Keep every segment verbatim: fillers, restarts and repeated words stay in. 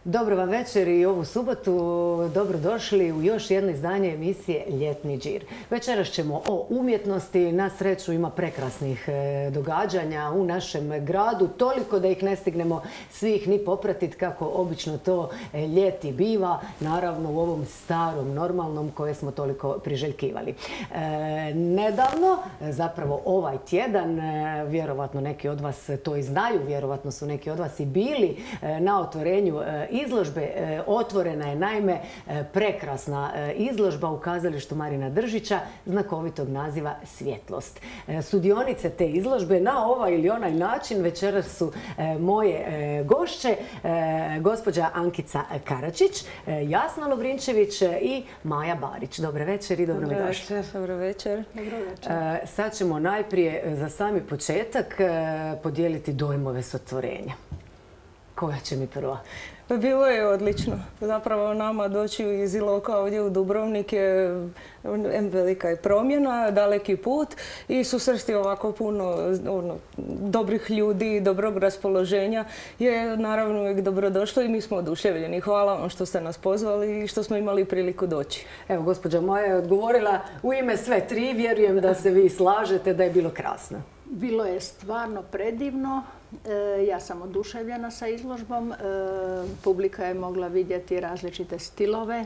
Dobro vam večer i ovu subotu. Dobrodošli u još jedno izdanje emisije Ljetni džir. Večeras ćemo o umjetnosti. Na sreću ima prekrasnih događanja u našem gradu. Toliko da ih ne stignemo svih ni popratiti kako obično to ljeti biva. Naravno u ovom starom, normalnom koje smo toliko priželjkivali. E, nedavno, zapravo ovaj tjedan, vjerovatno neki od vas to i znaju, vjerovatno su neki od vas i bili na otvorenju izložbe. Otvorena je naime prekrasna izložba u kazalištu Marina Držića znakovitog naziva Svjetlost. Sudionice te izložbe na ovaj ili onaj način večeras su moje gošće, gospođa Ankica Karačić, Jasna Lovrinčević i Maja Barić. Dobar večer i dobro mi došli. Dobro večer. Dobro večer. Sad ćemo najprije za sami početak podijeliti dojmove s otvorenja. Koja će mi prva? Bilo je odlično. Zapravo nama doći iz Iloka ovdje u Dubrovnik je velika je promjena, daleki put i susresti ovako puno ono, dobrih ljudi, dobrog raspoloženja je naravno uvijek dobrodošlo i mi smo oduševljeni. Hvala vam što ste nas pozvali i što smo imali priliku doći. Evo, gospođa Maja je odgovorila u ime sve tri. Vjerujem da se vi slažete da je bilo krasno. Bilo je stvarno predivno. Ja sam oduševljena sa izložbom. Publika je mogla vidjeti različite stilove,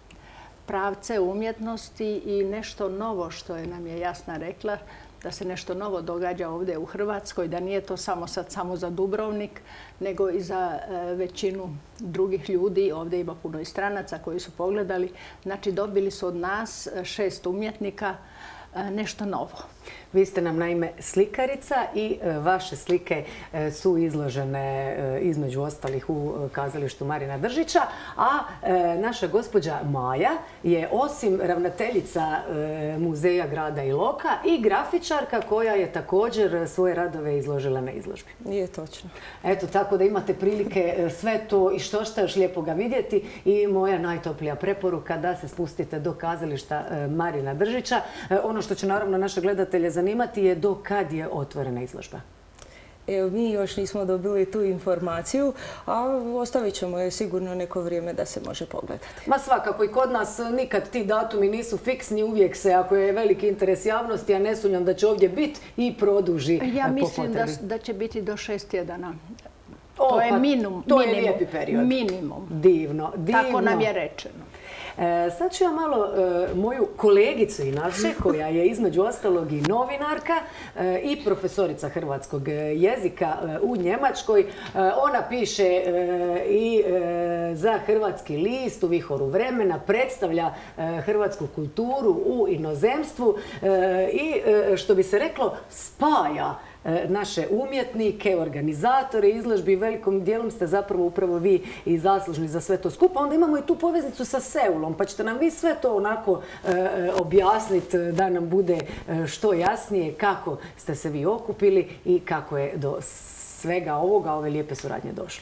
pravce umjetnosti i nešto novo što je nam je Jasna rekla, da se nešto novo događa ovdje u Hrvatskoj, da nije to samo sad samo za Dubrovnik, nego i za većinu drugih ljudi. Ovdje ima puno i stranaca koji su pogledali. Znači dobili su od nas šest umjetnika nešto novo. Vi ste nam naime slikarica i vaše slike su izložene između ostalih u kazalištu Marina Držića, a naša gospođa Maja je osim ravnateljica muzeja grada Iloka i grafičarka koja je također svoje radove izložila na izložbi. Nije točno. Eto, tako da imate prilike sve to i što šta još lijepo ga vidjeti i moja najtoplija preporuka da se spustite do kazališta Marina Držića. Ono što će naravno naše gledatelje zanimati je do kad je otvorena izložba. Evo, mi još nismo dobili tu informaciju, a ostavit ćemo je sigurno neko vrijeme da se može pogledati. Ma svakako i kod nas nikad ti datumi nisu fiksni, uvijek se, ako je veliki interes javnosti, a ne sumnjam da će ovdje biti, i produži. Ja mislim da, da će biti do šest tjedana. O, to je pa, minimum. To minimum, je lijepi period. Minimum. Divno, divno. Tako nam je rečeno. E, sad ću ja malo e, moju kolegicu inače, koja je između ostalog i novinarka e, i profesorica hrvatskog jezika e, u Njemačkoj. E, ona piše e, i e, za Hrvatski list u vihoru vremena, predstavlja e, hrvatsku kulturu u inozemstvu e, i e, što bi se reklo spaja naše umjetnike, organizatore izložbi. Velikom dijelom ste zapravo upravo vi i zaslužni za sve to skupa. Onda imamo i tu poveznicu sa Seulom, pa ćete nam vi sve to onako e, objasniti da nam bude što jasnije kako ste se vi okupili i kako je do svega ovoga, ove lijepe suradnje došlo.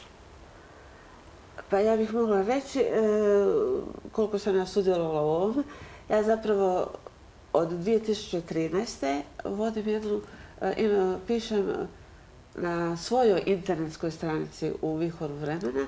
Pa ja bih mogla reći e, koliko sam ja sudjelovala u ovom. Ja zapravo od dvije tisuće trinaeste. vodim jednu Ima, pišem na svojoj internetskoj stranici u vihoru vremena,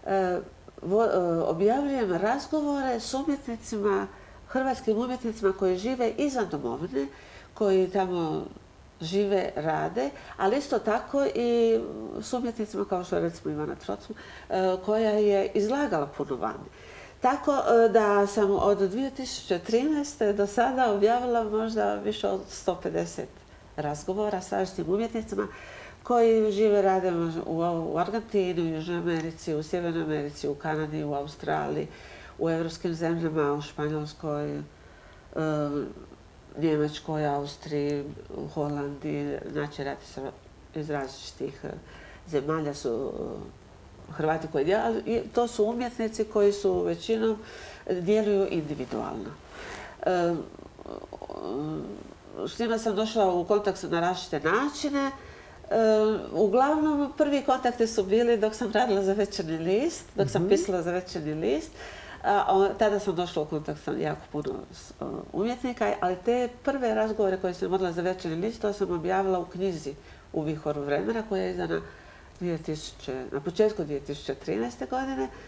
objavljujem razgovore s umjetnicima, hrvatskim umjetnicima koji žive izvan domovine, koji tamo žive, rade, ali isto tako i s umjetnicima kao što je recimo Ivana Trocm, koja je izlagala puno vani. Tako da sam od dvije tisuće trinaeste. do sada objavila možda više od sto pedeset razgovora s različitim umjetnicima koji žive, rade u Argentini, u Južnoj Americi, u Sjevernoj Americi, u Kanadi, u Australiji, u evropskim zemljama, u Španjolskoj, Njemačkoj, Austriji, u Holandiji. Znači, radi se iz različitih zemalja su Hrvati koji djeluju. To su umjetnici koji su većinom djeluju individualno. S njima sam došla u kontakt na različite načine. Uglavnom, prvi kontakti su bili dok sam radila za Večernji list, dok sam pisala za Večernji list. Tada sam došla u kontakt sa jako puno umjetnika, ali te prve razgovore koje sam vodila za Večernji list, to sam objavila u knjizi U vihoru vremena, koja je izdana na početku dvije tisuće trinaeste. godine.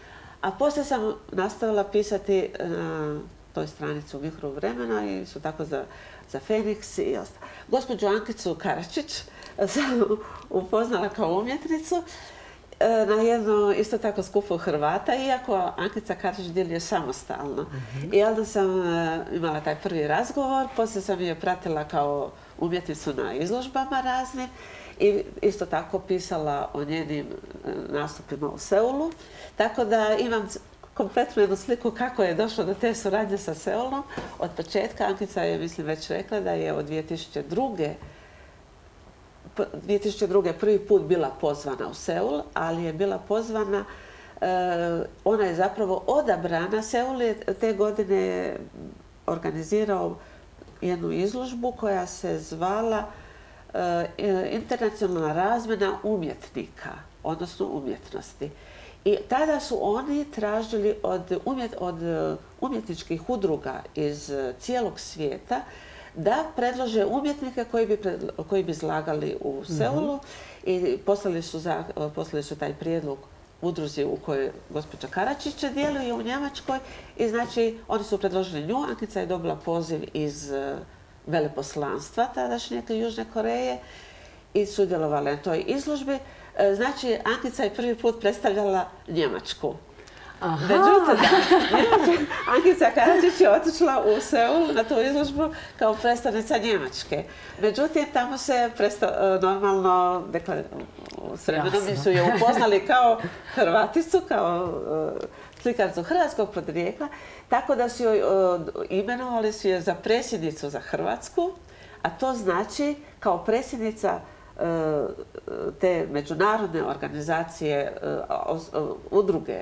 A poslije sam nastavila pisati na toj stranici u Mikrovremena i su tako za, za Feniks i ostalo. Gospođu Ankicu Karačić sam upoznala kao umjetnicu na jedno isto tako skupu Hrvata, iako Ankica Karačić djeluje samostalno. Mm-hmm. I onda sam imala taj prvi razgovor, poslije sam je pratila kao umjetnicu na izložbama raznim i isto tako pisala o njenim nastupima u Seulu. Tako da imam kompletnu jednu sliku kako je došlo do te suradnje sa Seulom. Od početka Ankica je, mislim, već rekla da je od dvije tisuće druge. dvije tisuće druge. prvi put bila pozvana u Seul, ali je bila pozvana, ona je zapravo odabrana. Seul je te godine organizirao jednu izložbu koja se zvala Internacionalna razmjena umjetnika, odnosno umjetnosti. I tada su oni tražili od, umjet, od umjetničkih udruga iz cijelog svijeta da predlože umjetnike koji bi, koji bi izlagali u Seulu. Mm-hmm. I poslali su, za, poslali su taj prijedlog udruzi u kojoj gospođa Karačić djeluje u Njemačkoj. I znači oni su predložili nju. Ankica je dobila poziv iz veleposlanstva tadašnje Južne Koreje i sudjelovala na toj izložbi. Znači, Ankica je prvi put predstavljala Njemačku. Aha. Međutim, da, Ankica Karačić je otišla u Seul na tu izložbu kao predstavnica Njemačke. Međutim, tamo se presta, normalno, dakle, s vremenom su je upoznali kao Hrvaticu, kao uh, slikarcu hrvatskog podrijekla, tako da su joj uh, imenovali su je za predsjednicu za Hrvatsku, a to znači kao predsjednica te međunarodne organizacije, udruge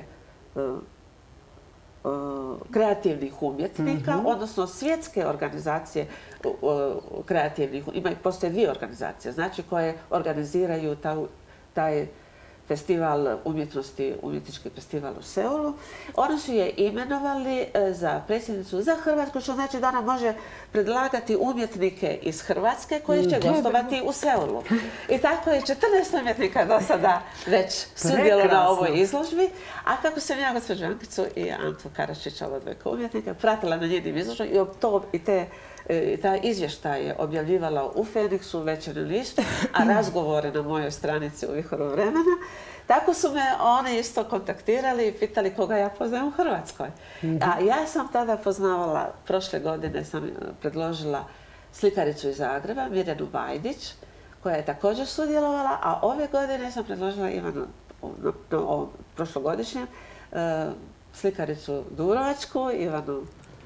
kreativnih umjetnika, mm-hmm. odnosno svjetske organizacije kreativnih, ima, postoje dvije organizacije, znači koje organiziraju taj, taj festival umjetnosti, umjetnički festival u Seulu. Oni su je imenovali za predsjednicu za Hrvatsku, što znači da ona može predlagati umjetnike iz Hrvatske koji će gostovati u Seulu. I tako je četrnaest umjetnika do sada već sudjelo na ovoj izložbi. A kako sam ja gospođu Ankicu i Antu Karačić, ova dvojka umjetnika, pratila na njenim izložbama i to i te I ta izvještaj je objavljivala u Feniksu, Večernjem listu, a razgovore na mojoj stranici u Mikrovremena. Tako su me oni isto kontaktirali i pitali koga ja poznajem u Hrvatskoj. A ja sam tada poznavala, prošle godine sam predložila slikaricu iz Zagreba, Mirjanu Vajdić, koja je također sudjelovala, a ove godine sam predložila Ivanu, no, no, prošlogodišnjem, slikaricu Dubrovačku, Ivanu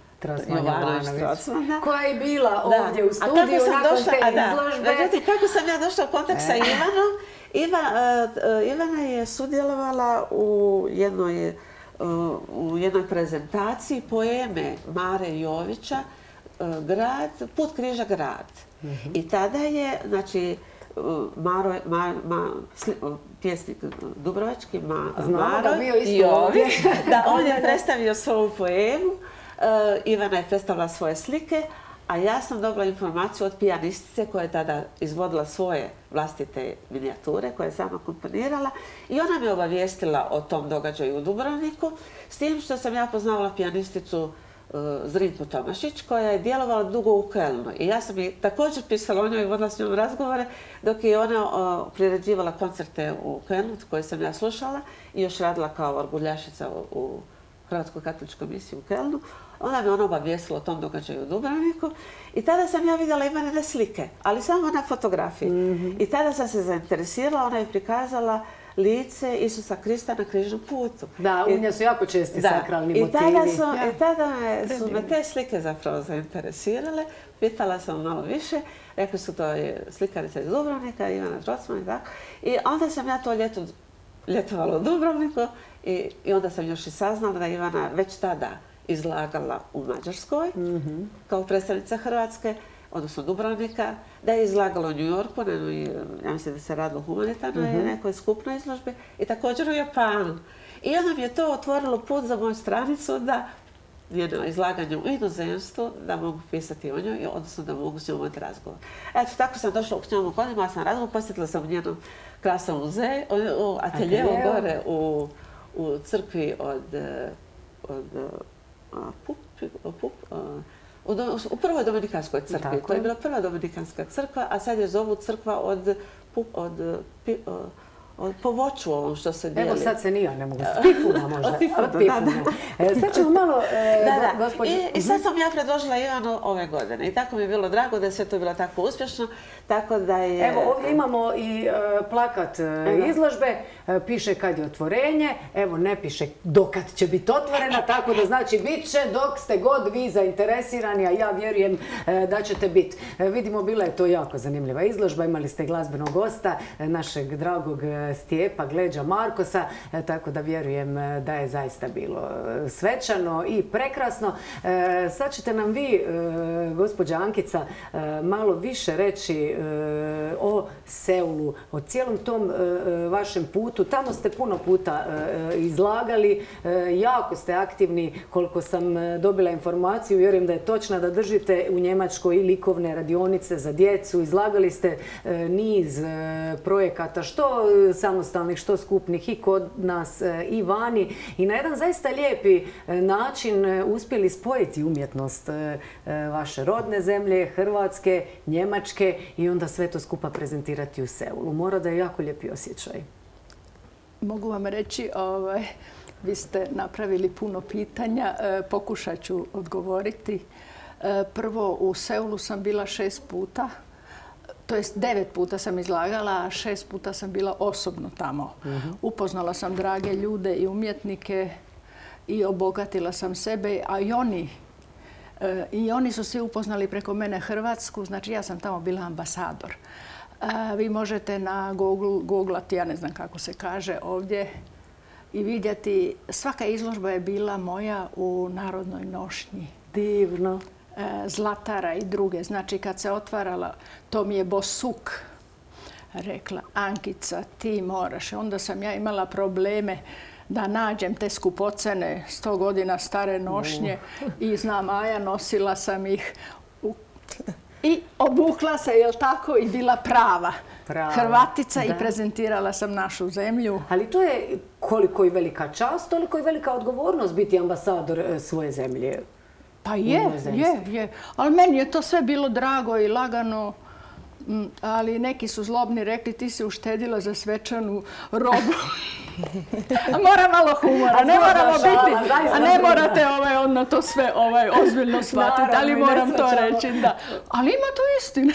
Jovanović, koja je bila ovdje da. u studiju nakon došla, te da. izložbe. Međutim, kako sam ja došla u kontakt e. sa Ivanom? Iva, uh, Ivana je sudjelovala u jednoj, uh, u jednoj prezentaciji poeme Mare Jovića, uh, grad, Put križa grad. Mm-hmm. I tada je, znači, Maro, ma, ma, sli, pjesnik dubrovački, ma, Maro Jović, da on je predstavio svoju poemu. Uh, Ivana je predstavila svoje slike, a ja sam dobila informaciju od pijanistice koja je tada izvodila svoje vlastite minijature koje je sama komponirala i ona me obavijestila o tom događaju u Dubrovniku, s tim što sam ja poznavala pijanisticu uh, Zrinku Tomašić koja je djelovala dugo u Kölnu i ja sam je također pisala o njoj i vodila s njom razgovore dok je ona uh, priređivala koncerte u Kölnu koje sam ja slušala i još radila kao orguljašica u, u Hrvatskoj katoličkoj misiji u Kölnu. Ona me ona obavijestila o tom događaju u Dubrovniku i tada sam ja vidjela Ivanine slike, ali samo na fotografiji. Mm-hmm. I tada sam se zainteresirala, ona je prikazala lice Isusa Krista na križnom putu. Da, u nje su jako česti da. sakralni I motivi. Tada, su, ja. I tada me, su me te slike zapravo zainteresirale. Pitala sam malo više, rekli su to je slikarica iz Dubrovnika, Ivana Trocman i tako. I onda sam ja to ljeto, ljetovala u Dubrovniku i, i onda sam još i saznala da Ivana već tada izlagala u Mađarskoj, mm-hmm. kao predstavnica Hrvatske, odnosno Dubrovnika, da je izlagala u New Yorku, ne, ja mislim da se radilo humanitarno, mm-hmm. nekoj skupnoj izložbi, i također u Japanu. I onda mi je to otvorilo put za moju stranicu da njeno izlaganje u inozemstvu, da mogu pisati o njoj, odnosno da mogu s njom imati razgovor. Eto, tako sam došla k njom u Kodima, sam razgovor, posjetila sam u njenom krasnom muzeju, u ateljevu gore u u crkvi od, od Pup, Pup, u prvoj dominikanskoj crkvi. To je bila prva dominikanska crkva, a sad je zovu crkva od, od, od po voću ovom što se dijeli. Evo sad se ni ja ne mogu. Pipuna možda. Od pipuna, da, da. Sad ćemo malo, e, da, da. gospođu... I, I sad sam ja predložila Ivanu ove godine. I tako mi je bilo drago da je sve to bilo tako uspješno. Tako da je... Evo, ovdje imamo i uh, plakat uh, izložbe. Uh, piše kad je otvorenje. Evo, ne piše dokad će biti otvorena. Tako da znači bit će dok ste god vi zainteresirani, a ja vjerujem uh, da ćete biti. Uh, vidimo, bila je to jako zanimljiva izložba. Imali ste glazbenog gosta, uh, našeg dragog uh, Stijepa Gleđa Markosa. Uh, tako da vjerujem uh, da je zaista bilo uh, svečano i prekrasno. Uh, sad ćete nam vi, uh, gospođa Ankica, uh, malo više reći o Seulu, o cijelom tom vašem putu. Tamo ste puno puta izlagali, jako ste aktivni, koliko sam dobila informaciju, vjerujem da je točna, da držite u Njemačkoj i likovne radionice za djecu. Izlagali ste niz projekata, što samostalnih, što skupnih, i kod nas i vani. I na jedan zaista lijepi način uspjeli spojiti umjetnost vaše rodne zemlje, Hrvatske, Njemačke, i onda sve to skupa prezentirati u Seulu. Mora da je jako lijepi osjećaj. Mogu vam reći, ovaj, vi ste napravili puno pitanja, e, pokušat ću odgovoriti. E, prvo, u Seulu sam bila šest puta, to jest devet puta sam izlagala, a šest puta sam bila osobno tamo. Uh-huh. Upoznala sam drage ljude i umjetnike i obogatila sam sebe, a i oni I oni su svi upoznali preko mene Hrvatsku, znači ja sam tamo bila ambasador. Vi možete na Google, googlati, ja ne znam kako se kaže ovdje, i vidjeti, svaka izložba je bila moja u narodnoj nošnji. Divno. Zlatara i druge. Znači kad se otvarala, to mi je Bosuk rekla, Ankica, ti moraš. Onda sam ja imala probleme da nađem te skupocene sto godina stare nošnje i znam, Aja, nosila sam ih u... i obukla se, jel tako, i bila prava. Prava. Hrvatica, da. I prezentirala sam našu zemlju. Ali to je koliko i velika čast, toliko i velika odgovornost biti ambasador svoje zemlje. Pa je, je, je. Ali meni je to sve bilo drago i lagano. Ali neki su zlobni rekli, ti si uštedila za svečanu robu. A mora malo humora, ne moramo biti, a ne morate ovaj, ono, to sve ovaj, ozbiljno shvatiti, ali moram to reći. Da. Ali ima to istine.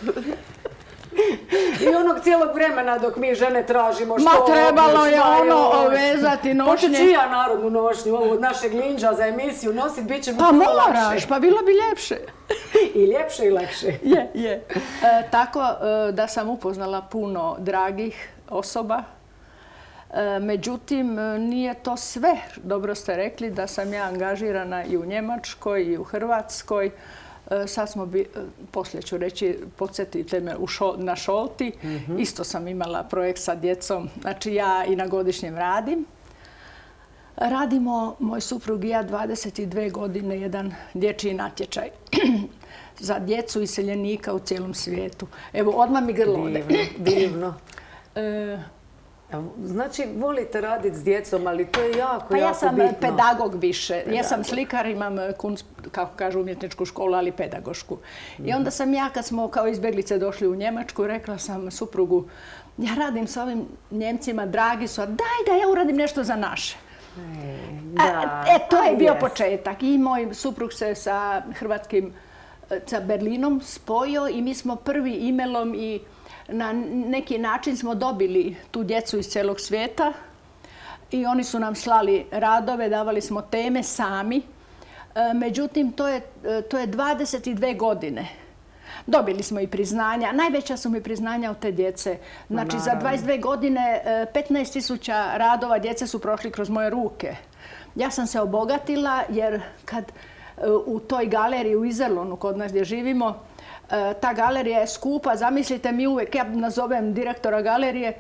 I onog cijelog vremena dok mi žene tražimo što... Ma trebalo je ono ovezati nošnje. Počet ću ja narodnu nošnju, ovo od našeg linđa za emisiju nosit, bit će mi pa moraš, pa bilo bi ljepše. I ljepše i lakše. Je, je. E, tako e, da sam upoznala puno dragih osoba. E, međutim, nije to sve. Dobro ste rekli da sam ja angažirana i u Njemačkoj i u Hrvatskoj. Sad smo, bi, poslije ću reći, podsjetite me u šo, na Šolti. Mm-hmm. Isto sam imala projekt sa djecom. Znači ja i na godišnjem radim. Radimo, moj suprug i ja, dvadeset dvije godine jedan dječji natječaj za djecu iseljenika u cijelom svijetu. Evo, odmah mi grlo ode. Divno, divno. e, Znači, volite raditi s djecom, ali to je jako, pa jako ja sam bitno. pedagog više. Pedagog. Ja sam slikar, imam kunst, kako kažu, umjetničku školu, ali pedagošku. Mm-hmm. I onda sam ja, kad smo kao izbjeglice došli u Njemačku, rekla sam suprugu, ja radim s ovim Njemcima, dragi su, a daj da ja uradim nešto za naše. E, da, e, to je bio yes. početak. I moj suprug se sa hrvatskim, sa Berlinom spojio i mi smo prvi e-mailom i na neki način smo dobili tu djecu iz cijelog svijeta i oni su nam slali radove, davali smo teme sami. Međutim, to je, to je dvadeset dvije godine. Dobili smo i priznanja. Najveća su mi priznanja od te djece. Znači, za dvadeset dvije godine petnaest tisuća radova djece su prošli kroz moje ruke. Ja sam se obogatila jer kad u toj galeriji u Izerlonu, kod nas gdje živimo, ta galerija je skupa. Zamislite mi uvijek, ja nazovem direktora galerije,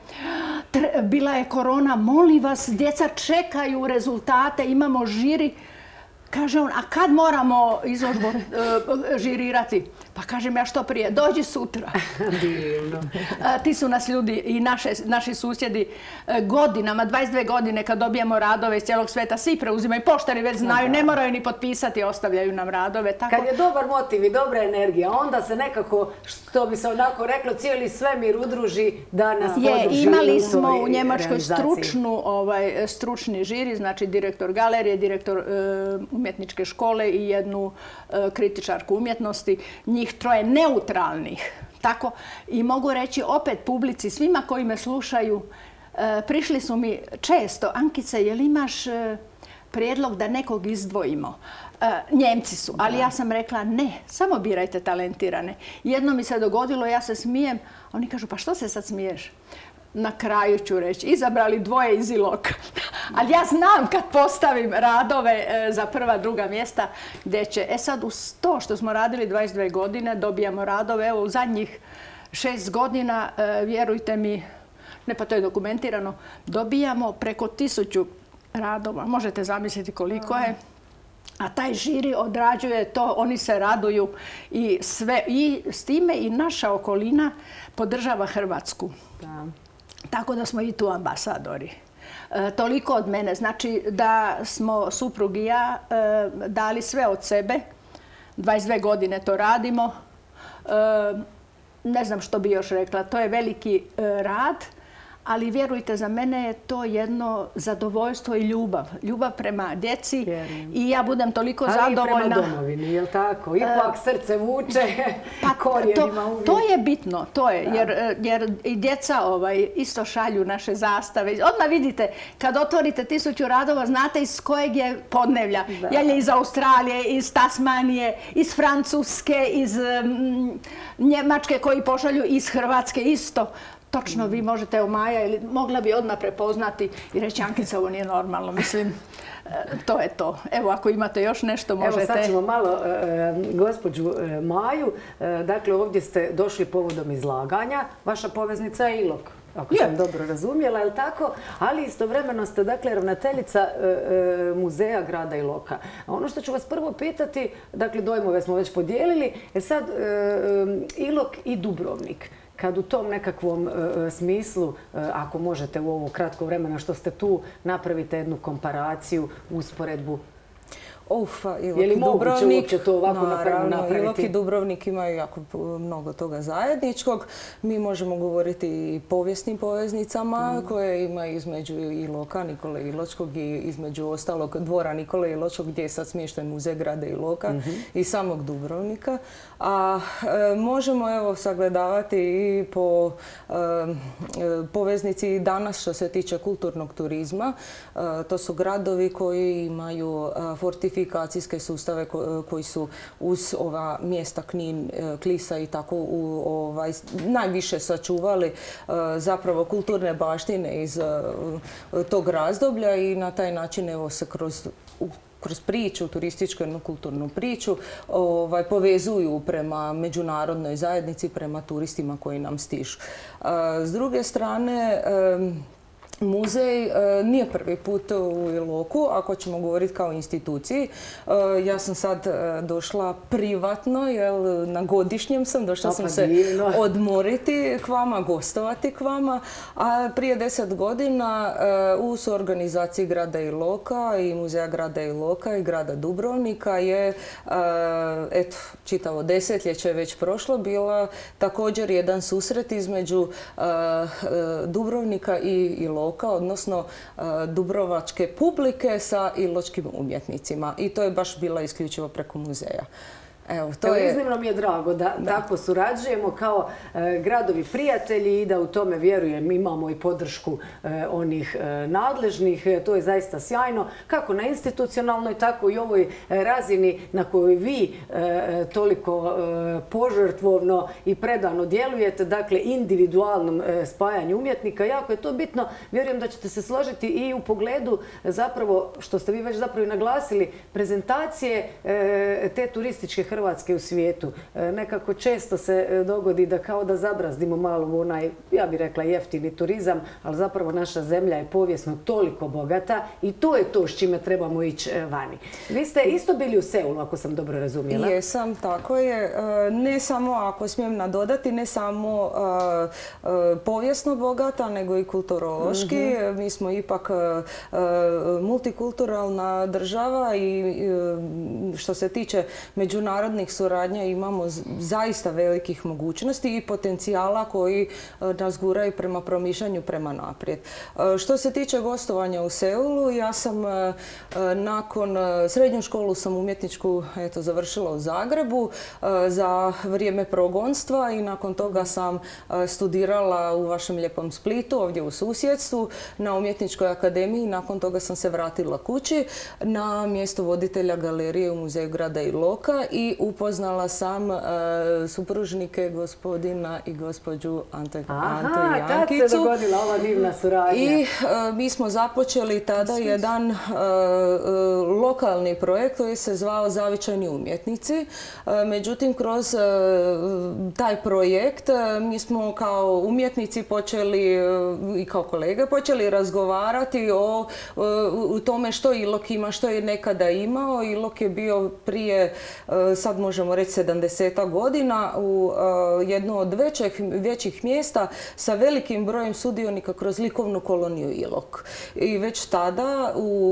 bila je korona, molim vas, djeca čekaju rezultate, imamo žiri. Kaže on, a kad moramo izložbu e, žirirati? Pa kažem ja što prije, dođi sutra. Divno. A, ti su nas ljudi i naše, naši susjedi e, godinama, dvadeset dvije godine kad dobijemo radove iz cijelog sveta, svi preuzimaju, poštari već znaju, ne moraju ni potpisati, ostavljaju nam radove. Tako... Kad je dobar motiv i dobra energija, onda se nekako, što bi se onako reklo, cijeli svemir udruži da nas podrži. Imali smo u Njemačkoj stručnu, ovaj, stručni žiri, znači direktor galerije, direktor e, umjetničke škole i jednu e, kritičarku umjetnosti, njih troje neutralnih. Tako, i mogu reći opet publici, svima koji me slušaju, e, prišli su mi često, Ankice, jel imaš e, prijedlog da nekog izdvojimo? E, Njemci su, ali ja sam rekla ne, samo birajte talentirane. Jedno mi se dogodilo, ja se smijem, a oni kažu pa što se sad smiješ? Na kraju ću reći, izabrali dvoje iz Iloka. Ali ja znam kad postavim radove e, za prva, druga mjesta gdje će, e sad uz to što smo radili dvadeset dvije godine, dobijamo radove, evo u zadnjih šest godina, e, vjerujte mi, ne pa to je dokumentirano, dobijamo preko tisuću radova, možete zamisliti koliko je. A taj žiri odrađuje to, oni se raduju i, sve, i s time i naša okolina podržava Hrvatsku. Da. Tako da smo i tu ambasadori. E, toliko od mene. Znači da smo suprug i ja e, dali sve od sebe. dvadeset dvije godine to radimo. E, ne znam što bi još rekla. To je veliki e, rad. Ali vjerujte, za mene je to jedno zadovoljstvo i ljubav. Ljubav prema djeci. Vjerujem. I ja budem toliko ali zadovoljna. Ali i prema domovini, je li tako? Ipak uh, srce vuče pa korijenima uvijek. To je bitno, to je. Jer, jer i djeca ovaj, isto šalju naše zastave. Odmah vidite, kad otvorite tisuću radova, znate iz kojeg je podnevlja. Da. Jel je iz Australije, iz Tasmanije, iz Francuske, iz mm, Njemačke koji pošalju, iz Hrvatske isto. Točno, vi možete u Maja ili mogla bi odmah prepoznati i reći Ankica, ovo nije normalno. Mislim, to je to. Evo, ako imate još nešto, možete... Evo, sad ćemo malo e, gospođu e, Maju. E, dakle, ovdje ste došli povodom izlaganja. Vaša poveznica je Ilok, ako sam je. dobro razumjela, je li tako? Ali istovremeno ste, dakle, ravnateljica e, e, muzeja grada Iloka. A ono što ću vas prvo pitati, dakle, dojmove smo već podijelili, je sad e, e, Ilok i Dubrovnik. Kad u tom nekakvom e, smislu, e, ako možete u ovo kratko vremena što ste tu, napravite jednu komparaciju, usporedbu. Uf, Ilok je li i Dubrovnik, uopće to ovako naravno, napraviti? Ilok i Dubrovnik imaju jako mnogo toga zajedničkog. Mi možemo govoriti i povijesnim poveznicama mm. koje ima između Iloka, Nikole Iločkog i između ostalog dvora Nikole Iločkog gdje je sad smješten muzej grada Iloka mm-hmm. i samog Dubrovnika. A e, možemo evo sagledavati i po e, poveznici danas što se tiče kulturnog turizma. E, to su gradovi koji imaju fortifikacije fortifikacijske sustave koji su uz ova mjesta Knin, Klisa i tako u, ovaj, najviše sačuvali zapravo kulturne baštine iz tog razdoblja i na taj način evo se kroz kroz priču, turističku jednu kulturnu priču, ovaj, povezuju prema međunarodnoj zajednici, prema turistima koji nam stižu. S druge strane, muzej e, nije prvi put u Iloku, ako ćemo govoriti kao instituciji. E, ja sam sad e, došla privatno, jel, na godišnjem sam, došla sam se odmoriti k vama, gostovati k vama. A prije deset godina e, u suorganizaciji grada Iloka i muzeja grada Iloka i grada Dubrovnika je, e, eto, čitavo desetljeće već prošlo, bila također jedan susret između e, Dubrovnika i Iloka, odnosno dubrovačke publike sa iločkim umjetnicima. I to je baš bila isključivo preko muzeja. Evo, to je... Iznimno mi je drago da, da. tako surađujemo kao e, gradovi prijatelji i da u tome vjerujem imamo i podršku e, onih e, nadležnih. E, to je zaista sjajno, kako na institucionalnoj, tako i ovoj razini na kojoj vi e, toliko e, požrtvovno i predano djelujete, dakle individualnom e, spajanju umjetnika. Jako je to bitno. Vjerujem da ćete se složiti i u pogledu zapravo, što ste vi već zapravo i naglasili, prezentacije e, te turističke Hrvatske Hrvatske u svijetu. Nekako često se dogodi da kao da zabrazdimo malo u onaj, ja bih rekla, jeftini turizam, ali zapravo naša zemlja je povijesno toliko bogata i to je to s čime trebamo ići vani. Vi ste isto bili u Seulu, ako sam dobro razumjela. Jesam, tako je. Ne samo, ako smijem nadodati, ne samo povijesno bogata, nego i kulturološki. Mm-hmm. Mi smo ipak multikulturalna država i što se tiče međunarodnih suradnja imamo zaista velikih mogućnosti i potencijala koji nas guraju prema promišljanju prema naprijed. Što se tiče gostovanja u Seulu, ja sam nakon srednju školu sam umjetničku eto, završila u Zagrebu za vrijeme progonstva i nakon toga sam studirala u vašem lijepom Splitu, ovdje u susjedstvu, na Umjetničkoj akademiji. Nakon toga sam se vratila kući na mjesto voditelja galerije u Muzeju grada Iloka i upoznala sam uh, supružnike gospodina i gospođu Ante, Aha, Antu i tad Jankicu. se dogodila ova divna suradnja. I uh, mi smo započeli tada jedan uh, uh, lokalni projekt koji se zvao Zavičajni umjetnici. Uh, međutim, kroz uh, taj projekt uh, mi smo kao umjetnici počeli uh, i kao kolege počeli razgovarati o uh, u tome što Ilok ima, što je nekada imao. Ilok je bio prije, sad možemo reći, sedamdesetak godina u jedno od većih, većih mjesta sa velikim brojem sudionika kroz likovnu koloniju Ilok. I već tada,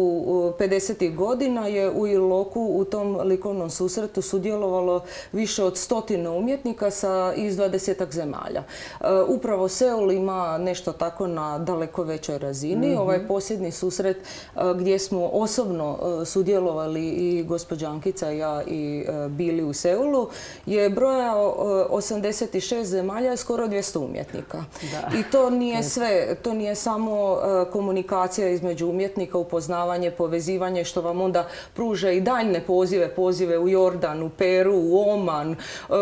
u pedesetih godina, je u Iloku u tom likovnom susretu sudjelovalo više od stotine umjetnika sa iz dvadesetak zemalja. Upravo Seul ima nešto tako na daleko većoj razini. Mm-hmm. Ovaj posljednji susret gdje smo osobno sudjelovali i gospođa Ankica i ja i bili u Seulu je brojao osamdeset šest zemalja i skoro dvjesto umjetnika. Da. I to nije sve, to nije samo komunikacija između umjetnika, upoznavanje, povezivanje, što vam onda pruža i daljne pozive, pozive u Jordan, u Peru, u Oman, u,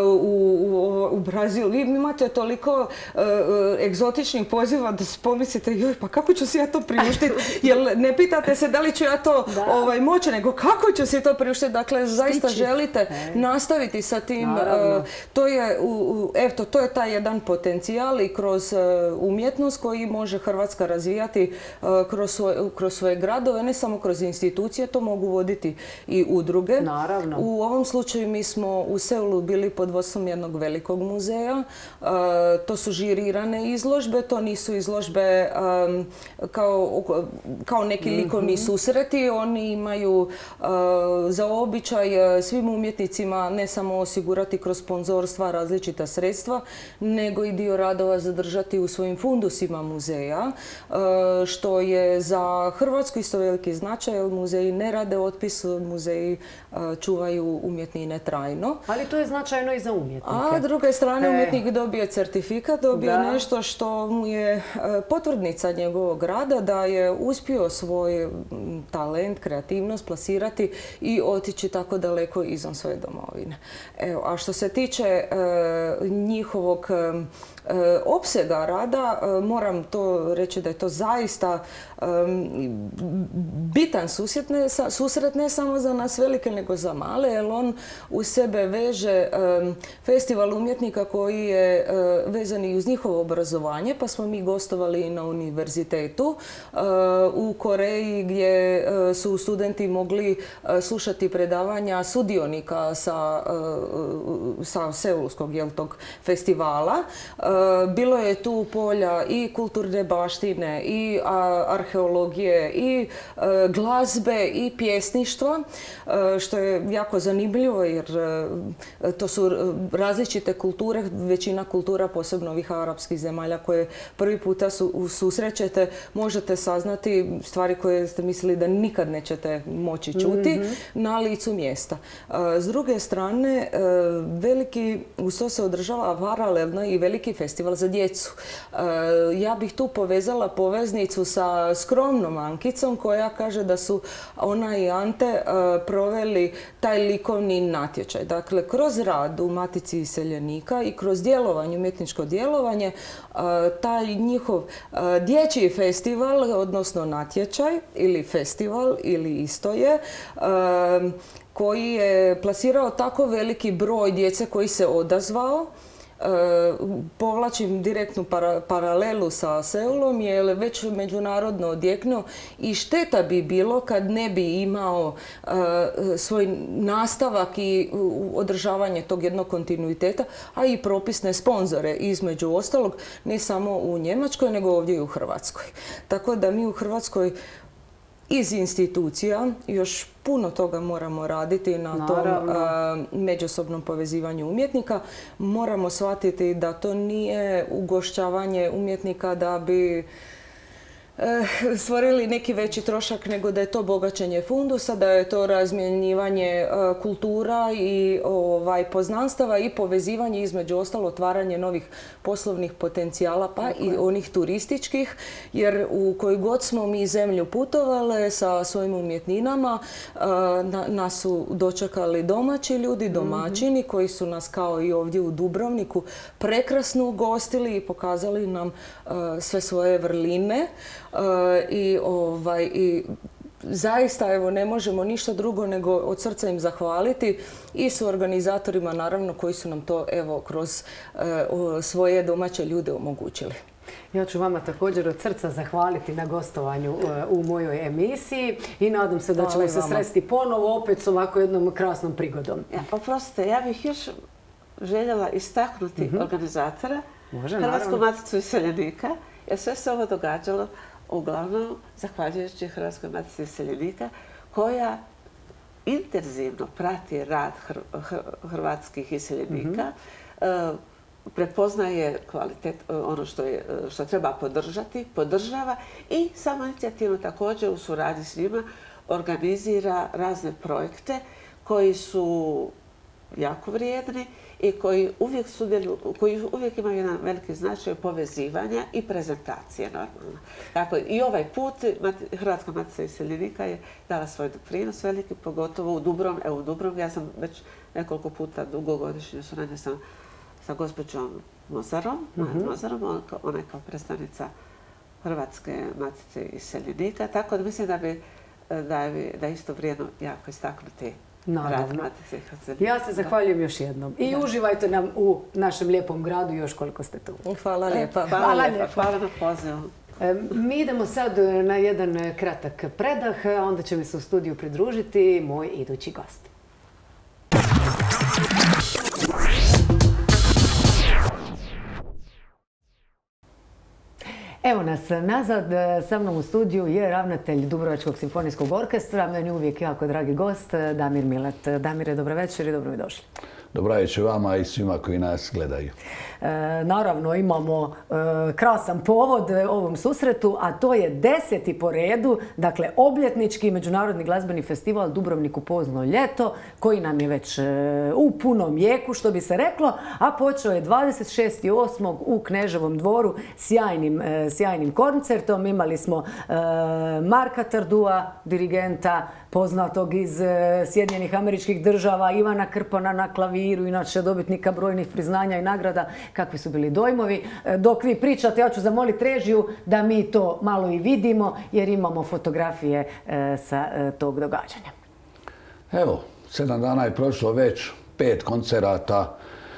u, u Brazil. Vi imate toliko uh, egzotičnih poziva da se pomislite, joj, pa kako ću si ja to priuštiti? Jer ne pitate se da li ću ja to ovaj, moći, nego kako ću si to priuštiti. Dakle, zaista Stići. želite e. nastaviti sa tim. Uh, to je, uh, eto, to je taj jedan potencijal i kroz uh, umjetnost koji može Hrvatska razvijati uh, kroz, svoj, kroz svoje gradove, ne samo kroz institucije, to mogu voditi i udruge. Naravno. U ovom slučaju mi smo u Seulu bili pod vodstvom jednog velikog muzeja. Uh, to su žirirane izložbe, to nisu izložbe um, kao, kao neki mm-hmm. likovni susreti. Oni imaju uh, za običaj svim umjetnicima ne samo osigurati kroz sponzorstva različita sredstva, nego i dio radova zadržati u svojim fundusima muzeja, uh, što je za Hrvatsku isto veliki značaj, jer muzeji ne rade otpis, muzeji uh, čuvaju umjetnine trajno. Ali to je značajno i za umjetnike. A s druge strane, umjetnik dobije certifikat, dobije da. nešto što mu je uh, potvrdnica njegovog rada, da je uspio svoj talent, kreativnost plasirati i otići tako daleko izvan svoje domovine. Evo, a što se tiče e, njihovog e, opsega rada, e, moram to reći da je to zaista e, bitan susret ne, susret ne samo za nas velike, nego za male, jer on u sebe veže e, festival umjetnika koji je e, vezan i uz njihovo obrazovanje, pa smo mi gostovali i na univerzitetu e, u Koreji, gdje e, su studenti mogli e, slušati predavanja sudionika sa, e, sa Seulskog jel, tog festivala. E, bilo je tu polja i kulturne baštine, i a, arheologije, i e, glazbe, i pjesništva, e, što je jako zanimljivo jer e, to su različite kulture, većina kultura, posebno ovih arapskih zemalja koje prvi puta su, susrećete, možete saznati stvari koje ste mislili da nikad nećete moći čuti mm-hmm. na licu mjesta. S druge strane, veliki, uz to se održava paralelno i veliki festival za djecu. Ja bih tu povezala poveznicu sa skromnom Ankicom koja kaže da su ona i Ante proveli taj likovni natječaj. Dakle, kroz rad u Matici iseljenika i kroz djelovanje, umjetničko djelovanje, taj njihov dječji festival, odnosno natječaj ili festival ili isto je, koji je plasirao tako veliki broj djece koji se odazvao. Povlačim direktnu paralelu sa Seulom jer je već međunarodno odjeknuo i šteta bi bilo kad ne bi imao svoj nastavak i održavanje tog jednog kontinuiteta, a i propisne sponzore između ostalog, ne samo u Njemačkoj nego ovdje i u Hrvatskoj. Tako da mi u Hrvatskoj iz institucija još puno toga moramo raditi na tom međusobnom povezivanju umjetnika. Moramo shvatiti da to nije ugošćavanje umjetnika da bi stvorili neki veći trošak, nego da je to bogaćenje fundusa, da je to razmjenjivanje kultura i poznanstava i povezivanje, između ostalo otvaranje novih poslovnih potencijala, pa i onih turističkih, jer u koju god smo mi zemlju putovale sa svojim umjetninama, nas su dočekali domaći ljudi, domaćini, koji su nas kao i ovdje u Dubrovniku prekrasno ugostili i pokazali nam sve svoje vrline. I, ovaj, i zaista evo, ne možemo ništa drugo nego od srca im zahvaliti i su organizatorima naravno koji su nam to evo kroz e, svoje domaće ljude omogućili. Ja ću vama također od srca zahvaliti na gostovanju u mojoj emisiji i nadam se da ćemo se sresti ponovo opet s ovako jednom krasnom prigodom. Ja, oprostite, ja bih još željela istaknuti mm-hmm. organizatora Može, Hrvatsku naravno. maticu iseljenika, jer sve se ovo događalo uglavnom zahvaljujući Hrvatskoj matici iseljenika, koja intenzivno prati rad hrvatskih iseljenika, mm-hmm. prepoznaje kvalitet, ono što, je, što treba podržati, podržava i samoinicijativno također u suradnji s njima organizira razne projekte koji su jako vrijedni i koji uvijek, sudjeluju, koji uvijek imaju jedan veliki značaj povezivanja i prezentacije normalno. Tako, i ovaj put Hrvatska matica iseljenika je dala svoj doprinos veliki, pogotovo u Dubrovniku. Evo u Dubrovniku ja sam već nekoliko puta dugogodišnje suradnje sam sa gospođom Mozarom, mm-hmm. Mozarom, ona je kao predstavnica Hrvatske matice iseljenika, tako da mislim da bi da je, da je isto vrijedno jako istaknuti rad matice iseljenika. Ja se zahvaljujem još jednom i da. Uživajte nam u našem lijepom gradu još koliko ste tu. Hvala lijepa. Hvala, hvala lijepa. Hvala na pozivu. Mi idemo sad na jedan kratak predah, a onda će mi se u studiju pridružiti moj idući gost. Evo nas nazad, sa mnom u studiju je ravnatelj Dubrovačkog simfonijskog orkestra, meni uvijek jako dragi gost, Damir Milat. Damire, dobro večer i dobro mi došli. Dobro večer vama i svima koji nas gledaju. E, naravno, imamo e, krasan povod ovom susretu, a to je deseti po redu, dakle, obljetnički međunarodni glazbeni festival Dubrovnik u pozno ljeto, koji nam je već e, u punom jeku, što bi se reklo, a počeo je dvadeset šestog osmog u Kneževom dvoru sjajnim, e, sjajnim koncertom. Imali smo e, Marka Tardua, dirigenta, poznatog iz e, Sjedinjenih Američkih Država, Ivana Krpana na klaviru, inače dobitnika brojnih priznanja i nagrada. Kakvi su bili dojmovi? E, dok vi pričate, ja ću zamoliti režiju da mi to malo i vidimo, jer imamo fotografije e, sa e, tog događanja. Evo, sedam dana je prošlo već pet koncerata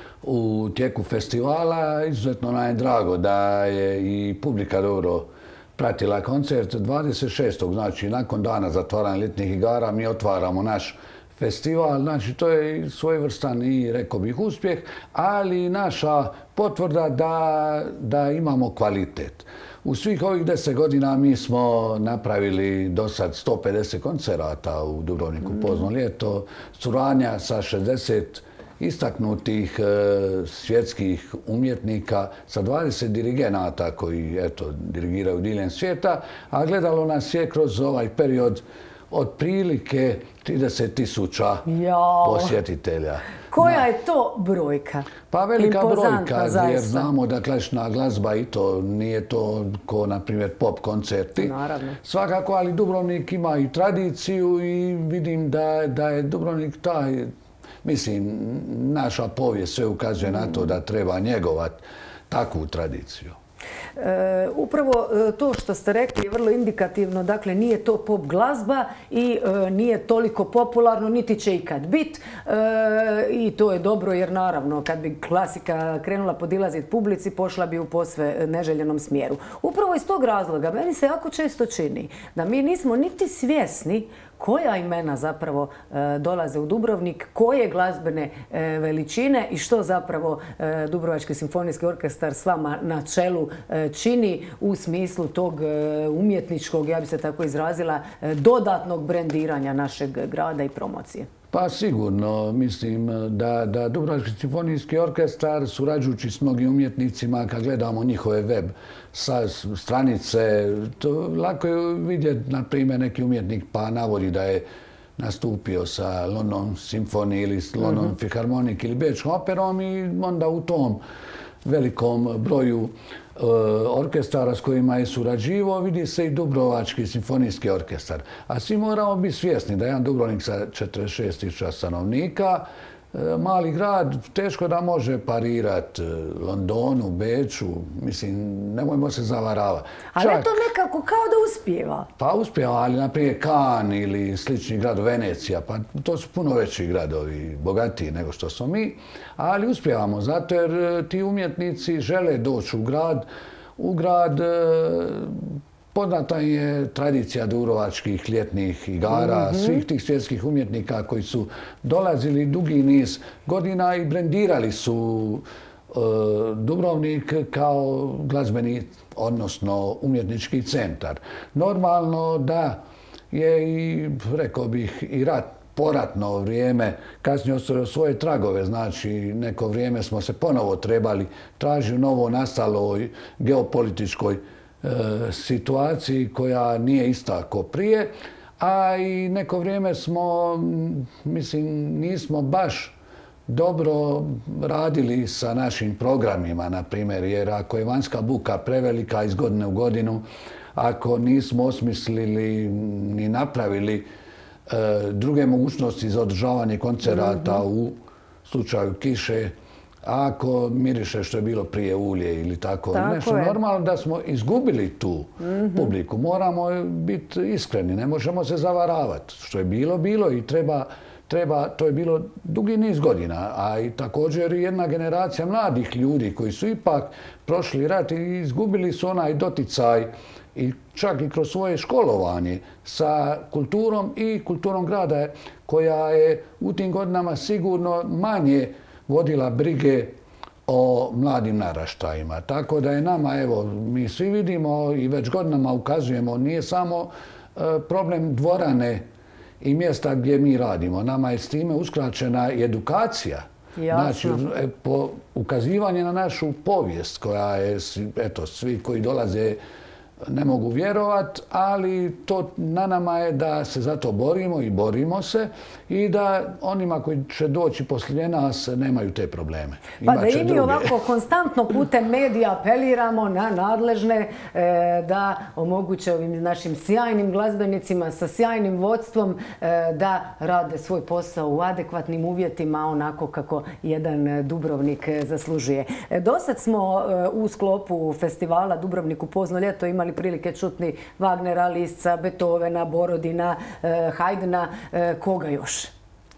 u tijeku festivala. Izuzetno nam je drago da je i publika dobro pratila koncert. dvadeset šestog znači nakon dana zatvaranja ljetnih igara, mi otvaramo naš festival. Znači, to je svojevrstan i, rekao bih, uspjeh, ali i naša potvrda da, da imamo kvalitet. U svih ovih deset godina mi smo napravili do sad sto pedeset koncerata u Dubrovniku mm. pozno ljeto, suradnja sa šezdeset istaknutih e, svjetskih umjetnika, sa dvadeset dirigenata koji eto, dirigiraju diljem svijeta, a gledalo nas je kroz ovaj period otprilike trideset tisuća posjetitelja. Koja je to brojka? Pa velika brojka, zaista. Jer znamo da klasična glazba i to nije to ko, na primjer, pop koncerti. Naravno. Svakako, ali Dubrovnik ima i tradiciju i vidim da, da je Dubrovnik taj, mislim, naša povijest sve ukazuje mm. na to da treba njegovati takvu tradiciju. E, upravo to što ste rekli je vrlo indikativno, dakle nije to pop glazba i e, nije toliko popularno, niti će ikad bit. E, I to je dobro jer naravno kad bi klasika krenula podilaziti publici, pošla bi u posve neželjenom smjeru. Upravo iz tog razloga meni se jako često čini da mi nismo niti svjesni koja imena zapravo e, dolaze u Dubrovnik, koje glazbene e, veličine i što zapravo e, Dubrovački simfonijski orkestar s vama na čelu e, čini u smislu tog e, umjetničkog, ja bi se tako izrazila, e, dodatnog brendiranja našeg grada i promocije. Pa sigurno, mislim da, da Dubrovački simfonijski orkestar, surađujući s mnogim umjetnicima, kad gledamo njihove web sa stranice, to lako je vidjeti, na primjer, neki umjetnik pa navodi da je nastupio sa London Symphony ili s London mm-hmm. Philharmonic ili Bečkom operom i onda u tom velikom broju orkestara s kojima je surađivao, vidi se i Dubrovački simfonijski orkestar. A svi moramo biti svjesni da je jedan Dubrovnik sa četrdeset šest tisuća stanovnika, mali grad, teško da može parirati Londonu, Beču, mislim, nemojmo se zavaravati. Ali je to nekako kao da uspijeva. Pa uspijeva, ali naprijed Cannes ili slični grad Venecija, pa to su puno veći gradovi, bogatiji nego što smo mi, ali uspijevamo zato jer ti umjetnici žele doći u grad, u grad poznata je tradicija dubrovačkih ljetnih igara, mm-hmm. svih tih svjetskih umjetnika koji su dolazili dugi niz godina i brendirali su uh, Dubrovnik kao glazbeni, odnosno umjetnički centar. Normalno da je i, rekao bih, i rat, poratno vrijeme kasnije ostavio svoje tragove, znači neko vrijeme smo se ponovo trebali tražiti u novo nastaloj geopolitičkoj situaciji koja nije ista kao prije, a i neko vrijeme smo, mislim, nismo baš dobro radili sa našim programima, na primjer, jer ako je vanjska buka prevelika iz godine u godinu, ako nismo osmislili ni napravili e, druge mogućnosti za održavanje koncerata mm-hmm. u slučaju kiše, ako miriše što je bilo prije ulje ili tako, tako nešto, je. Normalno da smo izgubili tu mm-hmm. publiku. Moramo biti iskreni, ne možemo se zavaravati. Što je bilo, bilo i treba, treba, to je bilo dugi niz godina, a i također jedna generacija mladih ljudi koji su ipak prošli rat i izgubili su onaj doticaj i čak i kroz svoje školovanje sa kulturom i kulturom grada koja je u tim godinama sigurno manje vodila brige o mladim naraštajima. Tako da je nama, evo, mi svi vidimo i već godinama ukazujemo, nije samo e, problem dvorane i mjesta gdje mi radimo. Nama je s time uskraćena i edukacija. Jasno. Znači, po ukazivanje na našu povijest koja je, eto, svi koji dolaze ne mogu vjerovati, ali to na nama je da se za to borimo i borimo se i da onima koji će doći poslije nas nemaju te probleme. Pa da i mi ovako konstantno putem medija apeliramo na nadležne e, da omoguće ovim našim sjajnim glazbenicima sa sjajnim vodstvom e, da rade svoj posao u adekvatnim uvjetima onako kako jedan Dubrovnik zaslužuje. E, dosad smo e, u sklopu festivala Dubrovnik u pozno ljeto imali prilike čutni Wagnera, Lisca, Beethovena, Borodina, eh, Haydna, eh, koga još?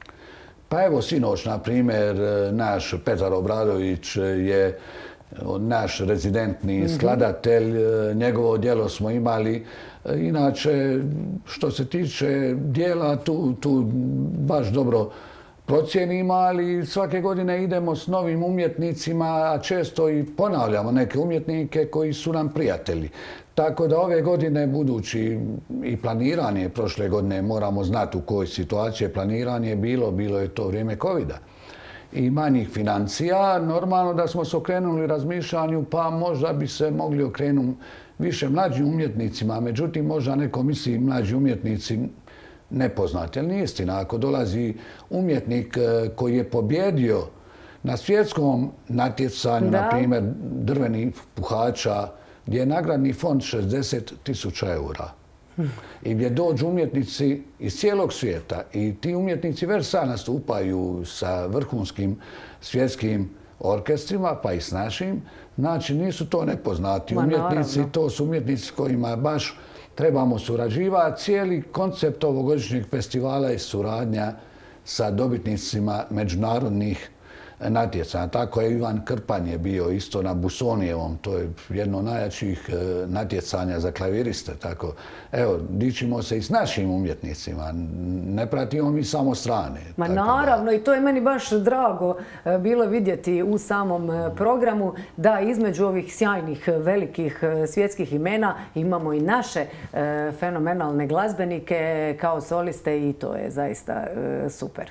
Pa evo sinoć, na primjer, naš Petar Obradović je naš rezidentni mm-hmm. skladatelj. Njegovo djelo smo imali. Inače, što se tiče djela, tu, tu baš dobro procijenimo, ali svake godine idemo s novim umjetnicima, a često i ponavljamo neke umjetnike koji su nam prijatelji. Tako da ove godine, budući i planiranje prošle godine, moramo znati u kojoj situaciji je planiranje bilo, bilo je to vrijeme kovida i manjih financija. Normalno da smo se okrenuli razmišljanju, pa možda bi se mogli okrenuti više mlađim umjetnicima, međutim možda neko misli mlađi umjetnici nepoznati. Ali nije istina, ako dolazi umjetnik koji je pobjedio na svjetskom natjecanju, da. Na primjer drvenih puhača, gdje je nagradni fond šezdeset tisuća eura i gdje dođu umjetnici iz cijelog svijeta i ti umjetnici već sad nastupaju sa vrhunskim svjetskim orkestrima, pa i s našim. Znači, nisu to nepoznati umjetnici, to su umjetnici kojima baš trebamo surađivati. Cijeli koncept ovogodišnjeg festivala je suradnja sa dobitnicima međunarodnih natjecanja. Tako je Ivan Krpan je bio isto na Busonijevom, to je jedno od najjačih natjecanja za klaviriste. Tako, evo, dičimo se i s našim umjetnicima, ne pratimo mi samo strane. Ma naravno, i to je meni baš drago bilo vidjeti u samom programu da između ovih sjajnih velikih svjetskih imena imamo i naše fenomenalne glazbenike kao soliste i to je zaista super.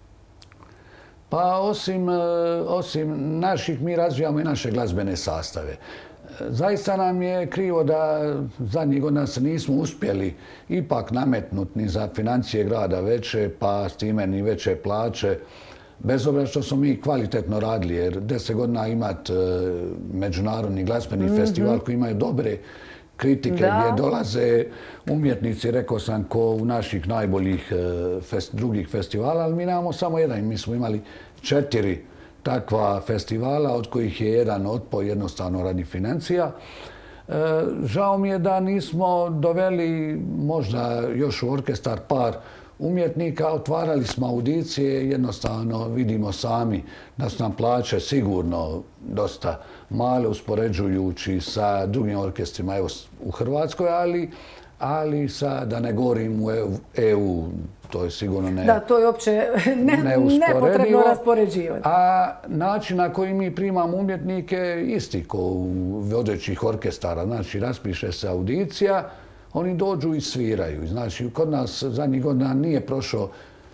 Pa osim, osim naših, mi razvijamo i naše glazbene sastave. Zaista nam je krivo da zadnjih godina se nismo uspjeli ipak nametnuti ni za financije grada veće, pa s time ni veće plaće. Bez obzira što smo mi kvalitetno radili, jer deset godina imati međunarodni glazbeni mm-hmm. festival koji imaju dobre kritike gdje dolaze umjetnici, rekao sam, ko u naših najboljih fest, drugih festivala, ali mi nemamo samo jedan. Mi smo imali četiri takva festivala, od kojih je jedan otpao jednostavno radi financija. E, žao mi je da nismo doveli možda još u orkestar par umjetnika, otvarali smo audicije, jednostavno vidimo sami da su nam plaće sigurno dosta male uspoređujući sa drugim orkestrima evo, u Hrvatskoj, ali, ali sa, da ne govorim u E U, to je sigurno ne, da, to je uopće ne, nepotrebno raspoređivati. A način na koji mi primamo umjetnike je isti kao u vodećih orkestara. Znači, raspiše se audicija, oni dođu i sviraju. Znači, kod nas zadnjih godina nije prošao,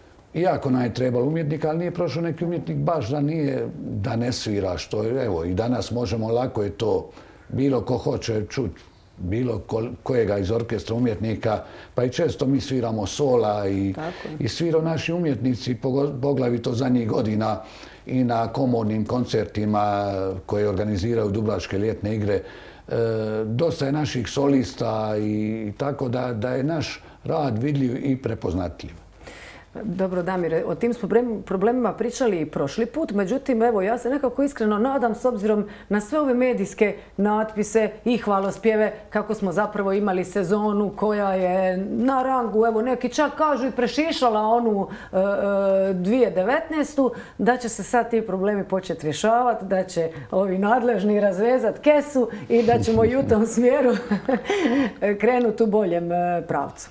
iako nam je trebalo umjetnika, ali nije prošao neki umjetnik baš da nije, da ne svira, što je, evo, i danas možemo, lako je to, bilo ko hoće čuti bilo kojega iz orkestra umjetnika, pa i često mi sviramo sola i, i sviraju naši umjetnici, poglavito zadnjih godina i na komornim koncertima koje organiziraju Dubrovačke ljetne igre. E, dosta je naših solista i tako da, da je naš rad vidljiv i prepoznatljiv. Dobro, Damire, o tim smo problemima pričali i prošli put, međutim, evo, ja se nekako iskreno nadam s obzirom na sve ove medijske natpise i hvalospjeve kako smo zapravo imali sezonu koja je na rangu, evo, neki čak kažu i prešišala onu e, dvije tisuće devetnaestu. da će se sad ti problemi početi rješavati, da će ovi nadležni razvezati kesu i da ćemo i u tom smjeru krenuti u boljem pravcu.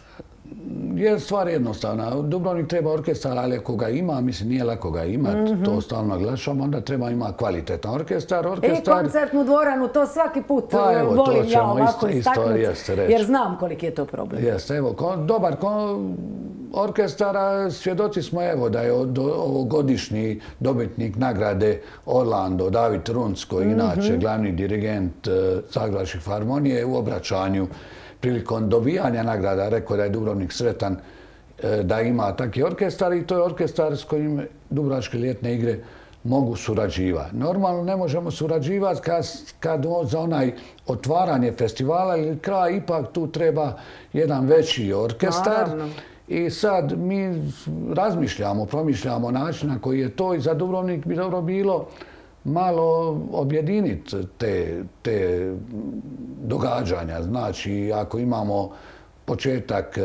Je stvar jednostavna. Dubrovnik treba orkestar, ali ako ga ima, mislim nije lako ga imati, mm-hmm. to stalno naglašavam, onda treba imati kvalitetan orkestar. orkestar... I koncertnu dvoranu, to svaki put pa, evo, volim ja ovako istaknuti, jer znam koliki je to problem. Jeste, evo, ko, dobar ko, orkestara, svjedoci smo evo da je od, ovogodišnji dobitnik nagrade Orlando, David Runc, koji mm-hmm. inače glavni dirigent uh, Zagrebačke filharmonije u obraćanju prilikom dobijanja nagrada rekao da je Dubrovnik sretan da ima takvi orkestar i to je orkestar s kojim Dubrovačke ljetne igre mogu surađivati. Normalno ne možemo surađivati kad, kad za onaj otvaranje festivala ili kraj, ipak tu treba jedan veći orkestar. Naravno. I sad mi razmišljamo, promišljamo način na koji je to i za Dubrovnik bi dobro bilo malo objediniti te, te događanja. Znači, ako imamo početak e,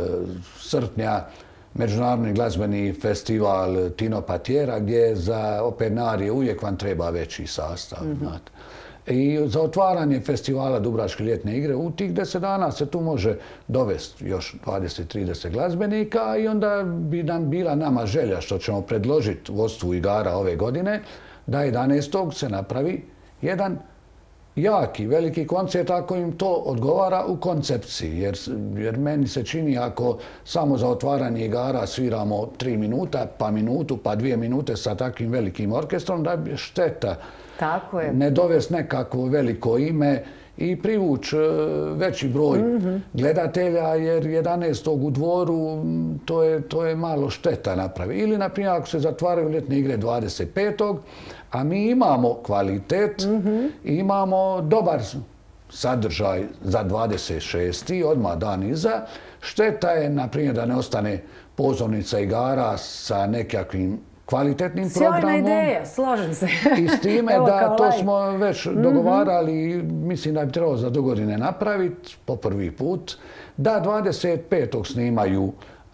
srpnja Međunarodni glazbeni festival Tino Patjera, gdje za opernarije uvijek vam treba veći sastav. Mm-hmm. I za otvaranje festivala Dubrovačke ljetne igre u tih deset dana se tu može dovesti još dvadeset do trideset glazbenika i onda bi nam bila nama želja što ćemo predložiti vodstvu igara ove godine da jedanaestog se napravi jedan jaki, veliki koncert ako im to odgovara u koncepciji. Jer, jer meni se čini ako samo za otvaranje igara sviramo tri minuta, pa minutu, pa dvije minute sa takvim velikim orkestrom, da je šteta. Tako je. Ne dovesti nekakvo veliko ime i privući veći broj mm-hmm. gledatelja, jer jedanaestog u Dvoru to je, to je malo šteta napravi. Ili, na primjer, ako se zatvaraju ljetne igre dvadeset petog a mi imamo kvalitet, mm-hmm. imamo dobar sadržaj za dvadeset šesti odmah dan iza, šteta je, na primjer, da ne ostane pozornica igara sa nekakvim kvalitetnim programom. Sjajna ideja, slažem se. I s time da to smo već dogovarali i mislim da bi trebalo za do godine napraviti po prvi put, da dvadeset petog snimaju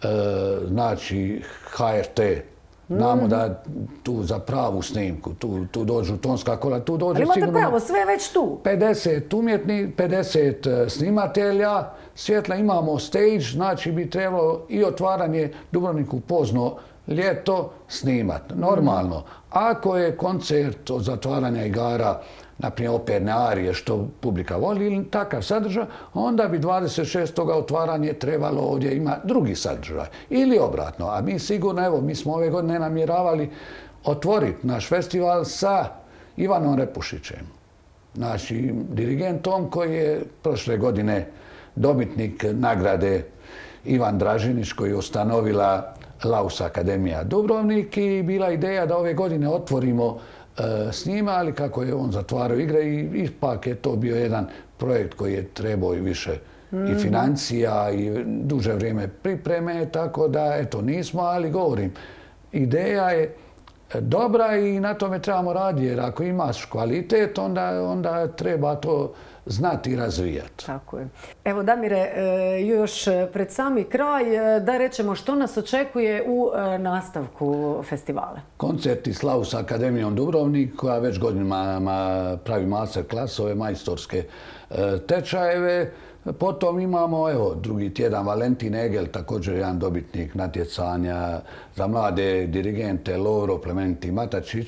znači H R T. Znamo da tu za pravu snimku, tu, tu dođu tonska kola, tu dođu sigurno... Ali imate pravo, sve je već tu. pedeset umjetni, pedeset snimatelja, svjetla imamo stage, znači bi trebalo i otvaranje Dubrovniku pozno ljeto snimat. Normalno, ako je koncert od zatvaranja igara, naprimjer operne arije, što publika voli, ili takav sadržaj, onda bi dvadeset šestog otvaranje trebalo ovdje ima drugi sadržaj. Ili obratno. A mi sigurno, evo, mi smo ove godine namjeravali otvoriti naš festival sa Ivanom Repušićem. Znači, dirigentom koji je prošle godine dobitnik nagrade Ivan Dražinić, koji je ustanovila Laus Akademija Dubrovnik i bila ideja da ove godine otvorimo s njima, ali kako je on zatvarao igre i ipak je to bio jedan projekt koji je trebao i više i financija i duže vrijeme pripreme, tako da eto nismo, ali govorim, ideja je dobra i na tome trebamo raditi, jer ako imaš kvalitet, onda, onda treba to znati i razvijati. Tako je. Evo, Damire, još pred sami kraj da rečemo što nas očekuje u nastavku festivala. Koncerti s Laus Akademijom Dubrovnik, koja već godinama pravi master klasove, majstorske tečajeve. Potom imamo, evo, drugi tjedan Valentin Egel, također jedan dobitnik natjecanja za mlade dirigente, Lovro Plemeniti Matačić,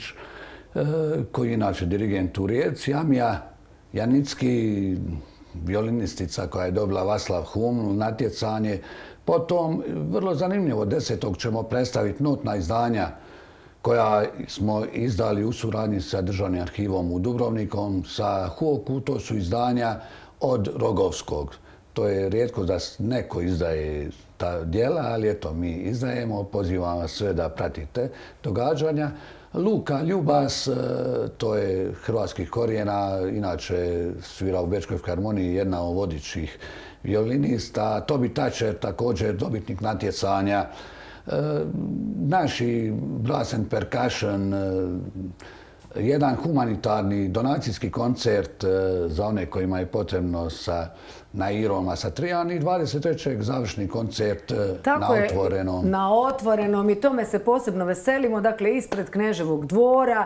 koji je inače dirigent u Rijeci, Amija Janicki, violinistica koja je dobila Vaslav Huml, natjecanje. Potom, vrlo zanimljivo, desetog ćemo predstaviti notna izdanja koja smo izdali u suradnji sa Državnim arhivom u Dubrovnikom, sa Huoku, to su izdanja od Rogovskog. To je rijetko da neko izdaje ta djela, ali eto, mi izdajemo, pozivam vas sve da pratite događanja. Luka Ljubas, to je hrvatskih korijena, inače svira u Bečkoj filharmoniji, jedna od vodećih violinista. Tobi Tačer, također dobitnik natjecanja. Naši Brass and Percussion, jedan humanitarni donacijski koncert za one kojima je potrebno sa Nairoma, sa Trijan i dvadeset trećeg završni koncert na otvorenom. Na otvorenom i tome se posebno veselimo. Dakle, ispred Kneževog dvora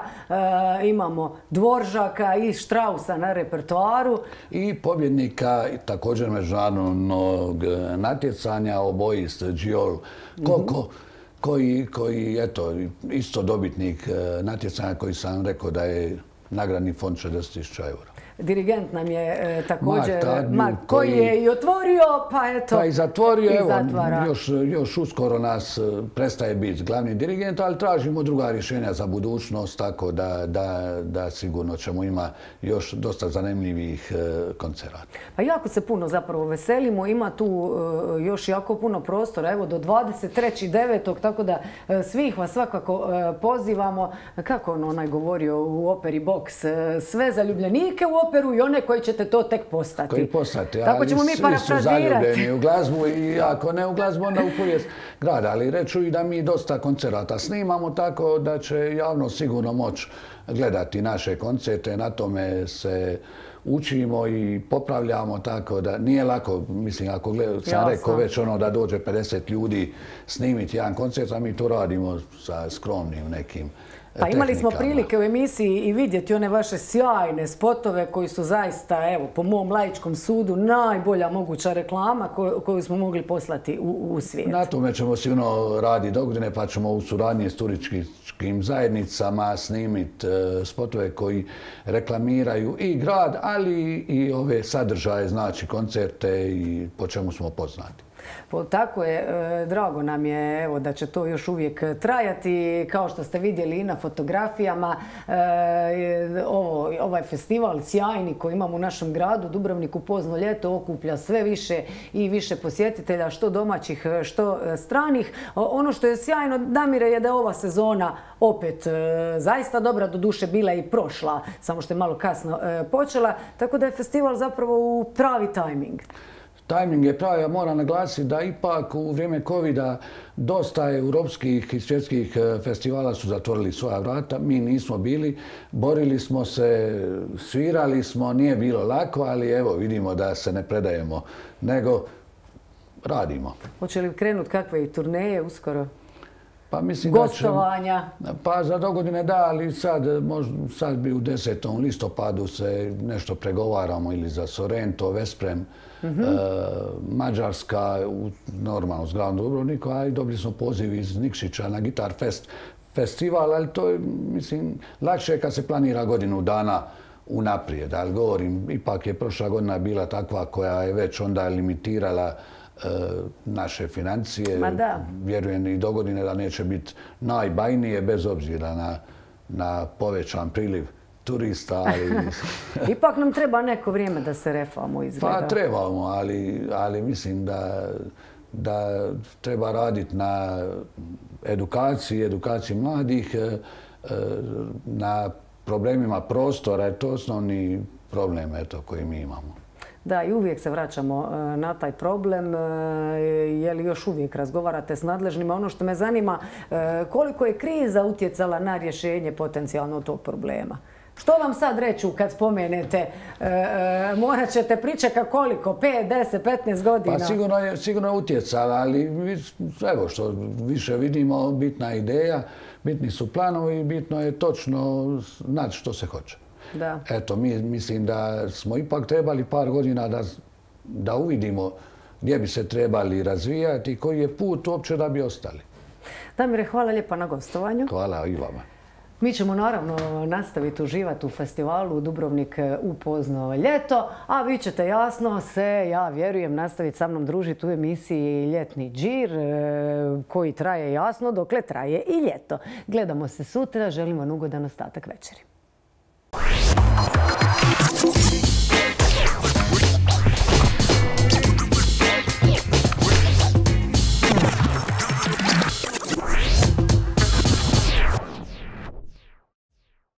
imamo Dvoržaka i Štrausa na repertoaru. I pobjednika također međunarodnog natjecanja, oboist Giol Koko, koji, koji, eto, isto dobitnik natjecanja koji sam rekao da je nagradni fond šezdeset tisuća eura. Dirigent nam je također Mark, koji je i otvorio, pa eto, pa i zatvorio. I evo, zatvara. Još, još uskoro nas prestaje biti glavni dirigent, ali tražimo druga rješenja za budućnost, tako da, da, da sigurno ćemo ima još dosta zanimljivih koncerata. Pa jako se puno zapravo veselimo, ima tu još jako puno prostora, evo do dvadeset trećeg devetog tako da svih vas svakako pozivamo. Kako on onaj govorio u operi Box, sve zaljubljenike u operu i one koji ćete to tek postati. Koji postati, tako ali ćemo mi svi su parafrazirati. zaljubljeni u glazbu i ako ne u glazbu, onda u povijest grada. Ali reću i da mi dosta koncerata snimamo, tako da će javnost sigurno moći gledati naše koncerte. Na tome se učimo i popravljamo, tako da nije lako, mislim, ako gleda, sam rekao već ono da dođe pedeset ljudi snimiti jedan koncert, a mi to radimo sa skromnim nekim. Pa imali smo prilike u emisiji i vidjeti one vaše sjajne spotove koji su zaista, evo, po mom laičkom sudu, najbolja moguća reklama koju smo mogli poslati u, u svijet. Na tome ćemo sigurno raditi dogodine, pa ćemo u suradnji s turističkim zajednicama snimiti spotove koji reklamiraju i grad, ali i ove sadržaje, znači koncerte i po čemu smo poznati. Tako je, drago nam je evo, da će to još uvijek trajati. Kao što ste vidjeli i na fotografijama, ovo, ovaj festival sjajni koji imamo u našem gradu, Dubrovniku pozno ljeto, okuplja sve više i više posjetitelja, što domaćih, što stranih. Ono što je sjajno, Damire, je da je ova sezona opet zaista dobra, do duše bila i prošla, samo što je malo kasno počela, tako da je festival zapravo u pravi tajming. Tajming je pravi, ja moram naglasiti da ipak u vrijeme covida dosta europskih i svjetskih festivala su zatvorili svoja vrata. Mi nismo bili, borili smo se, svirali smo, nije bilo lako, ali evo vidimo da se ne predajemo, nego radimo. Hoće li krenuti kakve i turneje uskoro? Pa mislim Gostovanja? Da će, pa za dogodine da, ali sad, možda, sad bi u desetom listopadu se nešto pregovaramo ili za Sorrento, Vesprem, mm-hmm. e, Mađarska, u, normalno s Gradom Dubrovniku, a i dobili smo poziv iz Nikšića na Gitar Fest festival, ali to je, mislim, lakše je kad se planira godinu dana unaprijed. Ali govorim, ipak je prošla godina bila takva koja je već onda limitirala naše financije. Vjerujem i dogodine da neće biti najbajnije bez obzira na, na povećan priliv turista. Ali... Ipak nam treba neko vrijeme da se refamo izgleda. Pa trebamo, ali, ali mislim da, da treba raditi na edukaciji, edukaciji mladih, na problemima prostora. Je to osnovni problem eto, koji mi imamo. Da, i uvijek se vraćamo na taj problem. Je li još uvijek razgovarate s nadležnima? Ono što me zanima, koliko je kriza utjecala na rješenje potencijalno tog problema? Što vam sad reću kad spomenete, morat ćete pričekati koliko? pet, deset, petnaest godina? Pa sigurno je, sigurno je utjecala, ali evo što više vidimo, bitna ideja, bitni su planovi i bitno je točno znati što se hoće. Da. Eto, mi mislim da smo ipak trebali par godina da, da uvidimo gdje bi se trebali razvijati i koji je put uopće da bi ostali. Damire, hvala lijepa na gostovanju. Hvala i vama. Mi ćemo naravno nastaviti uživati u festivalu Dubrovnik upoznao ljeto, a vi ćete jasno se, ja vjerujem, nastaviti sa mnom družiti u emisiji Ljetni džir, koji traje jasno dokle traje i ljeto. Gledamo se sutra, želim vam ugodan ostatak večeri.